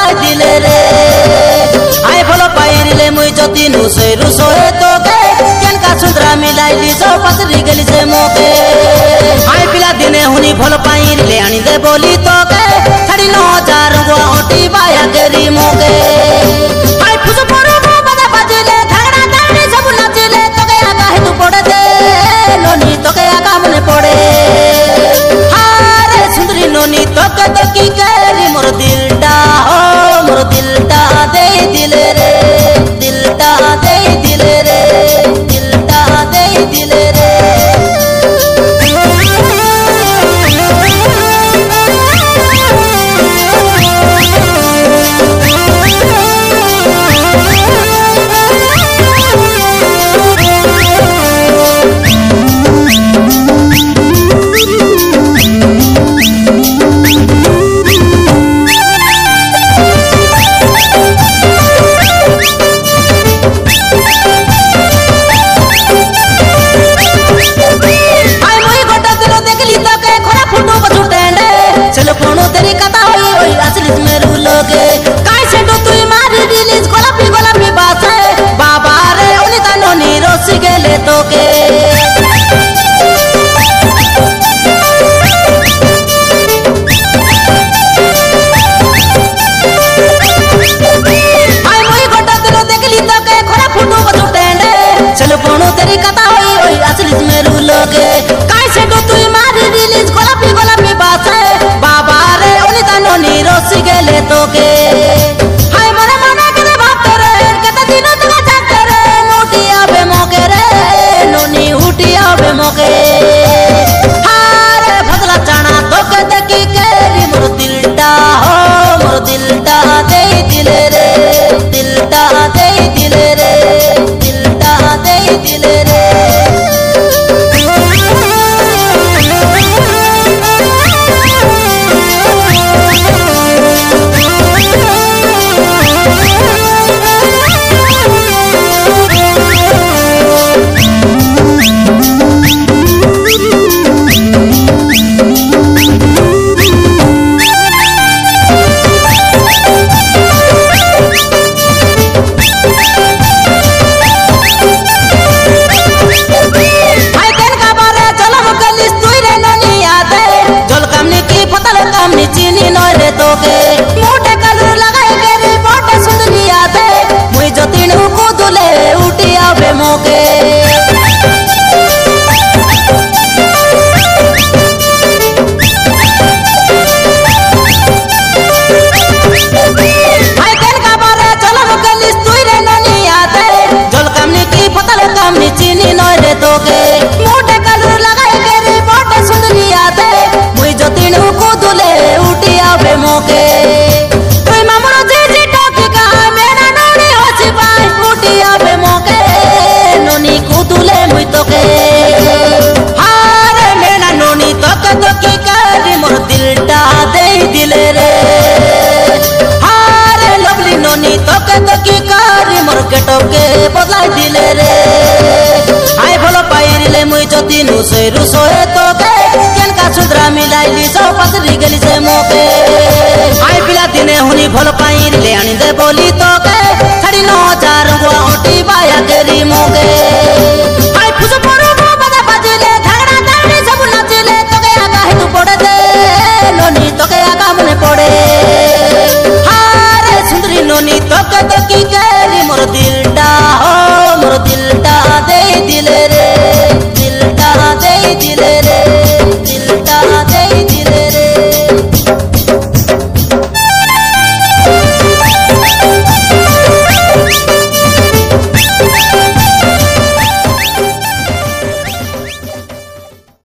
बदलाई दिले रे आए भल पाइले मुई जति नुसे रुसोए तोके केनका सुंदरा मिलाइली जो पतरी गेली से मोके आए पिला दिने हुनी भल पाइले आनी दे बोली तोके छड़ी 9000 गो ओटी बाया केरी मोके आए फुस परो बदे बाजिले झगड़ा दानी सब नाचिले तोके आगा हे तू पड़े दे नोनी तोके आगा मने पड़े हारे सुंदरी नोनी तोके तो की केरी मोर दिलटा हो मोर दिलटा दे दिले रे दिलटा दे दिले रे दिलटा दे दिले रे तोके आई मोई गोटा दिलो देखली तोके खोरा फुटू बजू टेंडे चलो पोणो तेरी कथा होई ओई असली में रूलोगे काय से तो तू मारी रिलीज गोलापी बासे बाबा रे ओनी तानो नी रोसी गेले तोके हाय मने मने करे बात रे कता दिनो तका जात रे मोटिया बे मोके रे नोनी उटिया बे मोके हारे फसला चाना तोके देखी केरी मोर दिलटा हो मोर दिलटा दे दिले रे दिलटा दे दिले रे दिलटा दे दिले रे चीनी नरे तोके मोटे कलर लगाई केरी मोटे सुंदरी आते मुई जतिनु को दुले उटिया बे मोके हाय केन का बारे चलो गलिस तुई रे ननी आते जल कामनी की पतल कामनी चीनी नरे तोके मोटे कलर लगाई केरी मोटे सुंदरी आते मुई जतिनु को दुले मोके तुई मामरो जी टोकी का मेरा नोनी होची पाई उटिया बे मोके नोनी कुतुले मुई तोके हारे मेरा नोनी तोके तोकी करी मोर दिलटा दे दिले रे हारे लवली नोनी तोके तोकी करी मोर केटप के बदलाई दिले रे आय भलो पाइरिले मुई जति नुसे रुसोए तोके केनका सुंदरा मिलाइली सब पतरी गेली से मोके आय पिला दिने हुनी भल पाइरिले आनी दे बोली तोके